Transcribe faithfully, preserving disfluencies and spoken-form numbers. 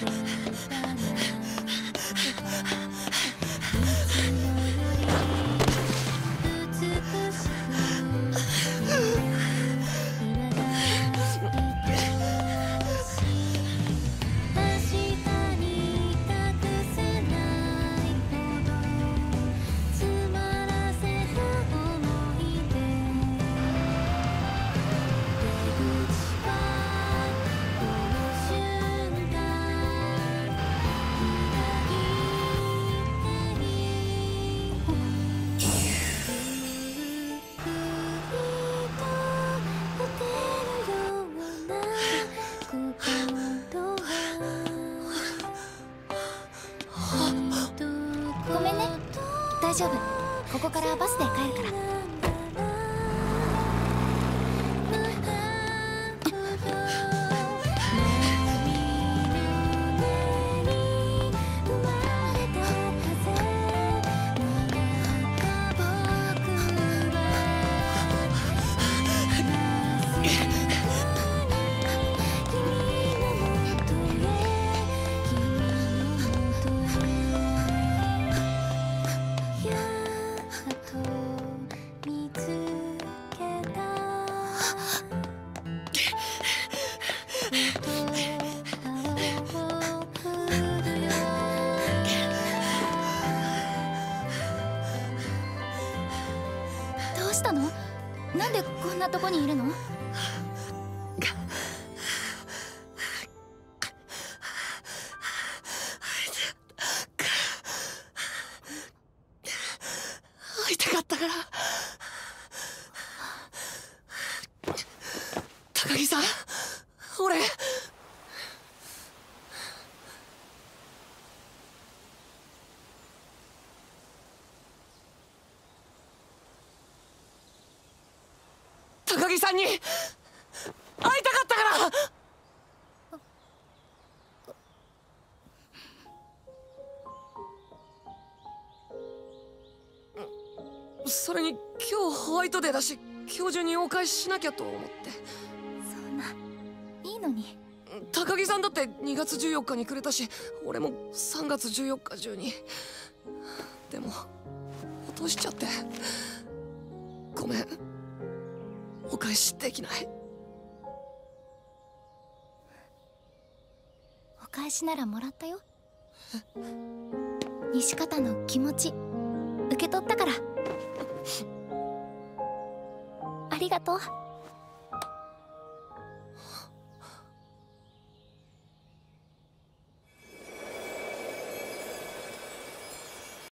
大丈夫。ここからバスで帰るから。どうしたの？なんでこんなとこにいるの？ 会いたかったから。高木さん、俺高木さんに会いたかったから。それに今日ホワイトデーだし、今日中にお返ししなきゃと思って。 そんないいのに。 高木さんだってにがつじゅうよっかにくれたし、俺もさんがつじゅうよっか中に。でも落としちゃって、ごめん。お返しできない。 お返しならもらったよ。西片の気持ち受け取ったから。ありがとう。